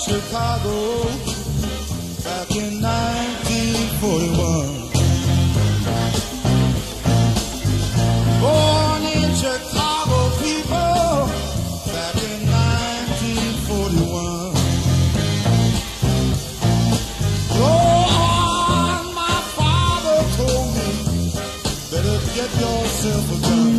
Chicago back in 1941. Born in Chicago, people, back in 1941. Lord, my father told me, better get yourself a gun.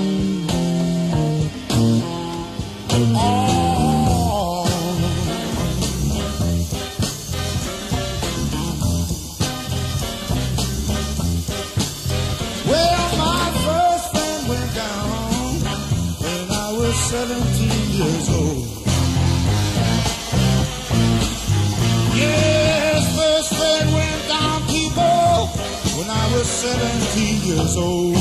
Well, my first friend went down when I was 17 years old. Yes, first friend went down, people, when I was 17 years old.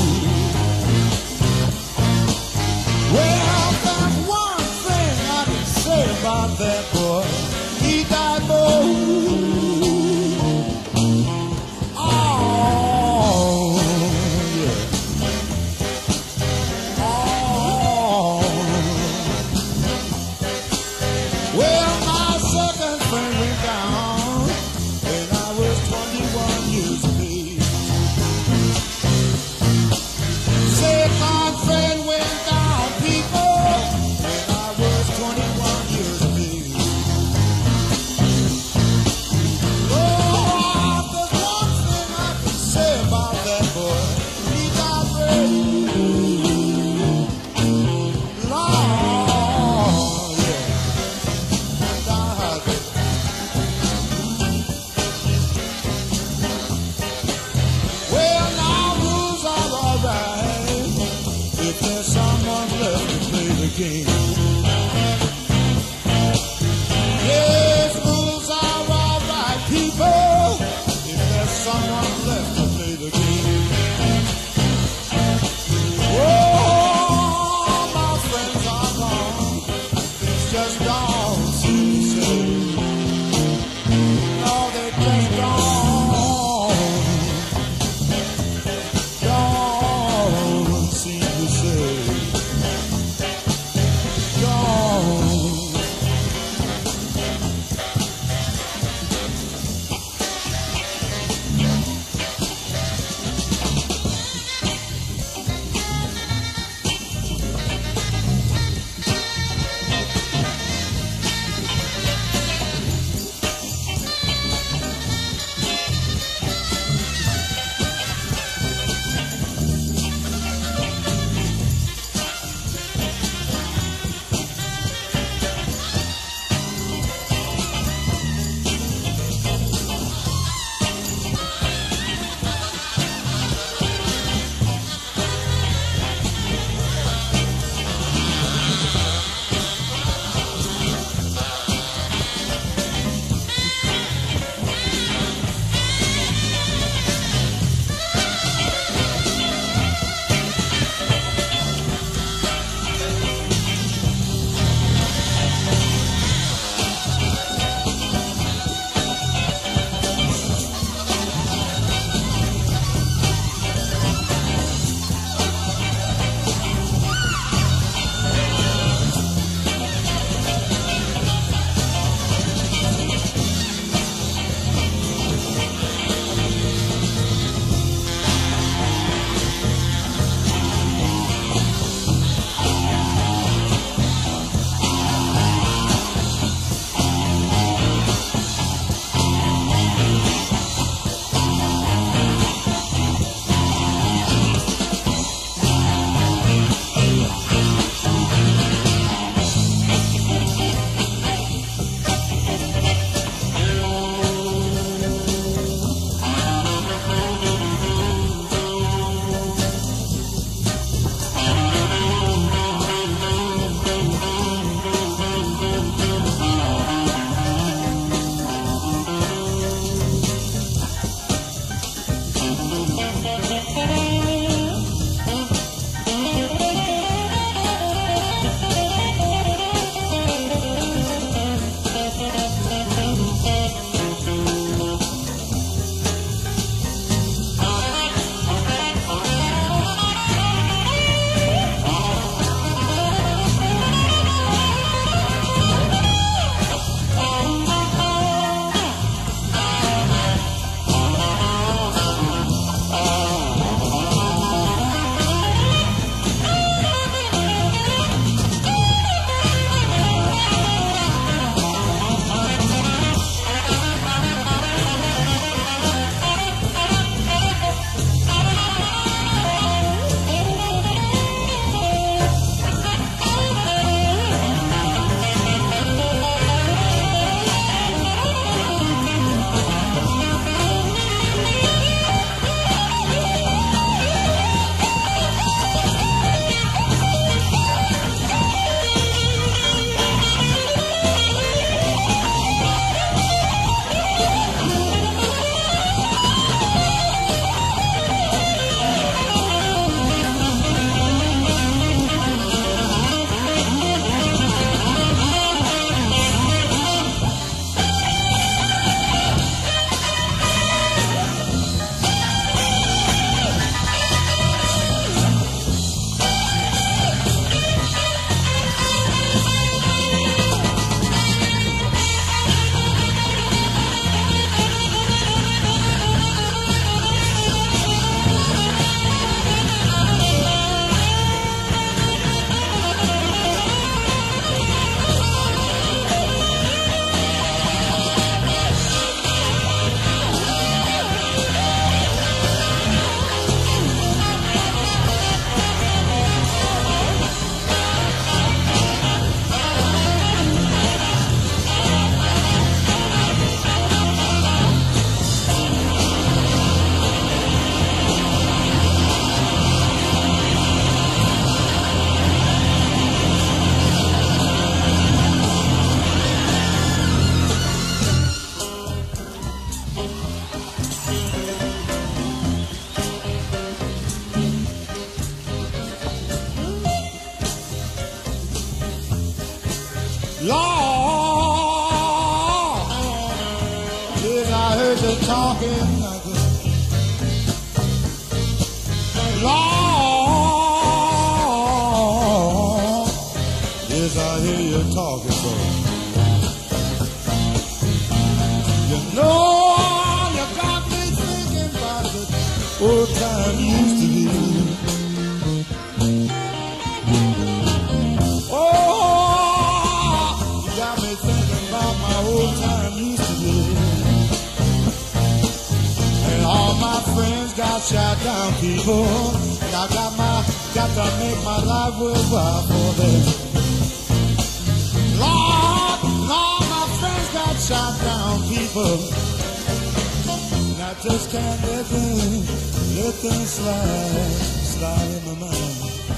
Well, there's one thing I can say about that boy. He died bold. Oh, yeah. Oh. Well, my second friend went down when I was 21 years of age. Second friend went down, people, when I was 21 years of age. Lord, there's one thing I can say about that boy. He got brave. Lord, yeah. God. Well, now rules are alright if there's someone left to play the game. Yes, rules are alright, people, if there's someone left to play the game. Oh, my friends are gone. It's just gone, seem to say. No, they just gone. Gone, seem to say. Gone. Lord, yes, I heard you talking like this. Lord, yes, I hear you talking, boy. You know, you got me thinking about the old time used to be. Oh, you got me thinking about my old time used to be. And all my friends got shot down, people. And I got to make my life worthwhile for them. Lord, my friends got shot down, people. And I just can't let them slide in my mind.